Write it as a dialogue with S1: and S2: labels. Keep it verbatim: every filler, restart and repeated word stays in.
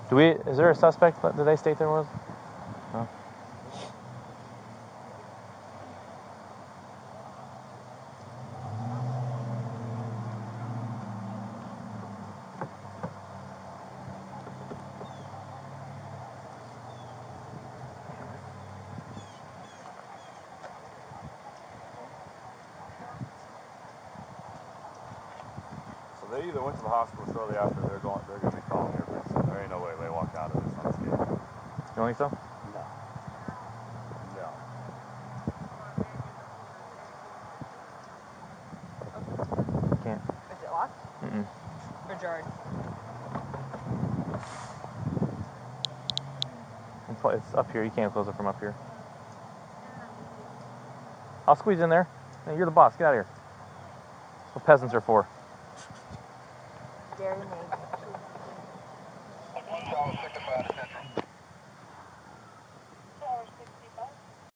S1: Do we? Is there a suspect that they state there was? No.
S2: So they either went to the hospital shortly after. They're going. They're going to be calling here pretty soon. There ain't no way they walked out of this unscathed.
S1: You don't think so?
S2: No. No.
S1: Can't.
S3: Is it locked?
S1: Mm-mm.
S3: Or jarred?
S1: It's up here. You can't close it from up here. I'll squeeze in there. Hey, you're the boss. Get out of here. That's what peasants are for.
S3: Dairy maid.